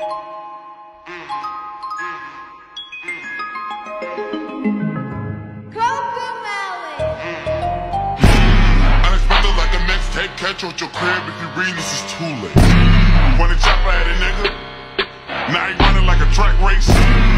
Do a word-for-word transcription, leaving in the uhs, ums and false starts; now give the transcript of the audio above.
Unexpected like a mixtape, catch out your crib if you read this is too late. When the chopper at a nigga, now he running like a track race.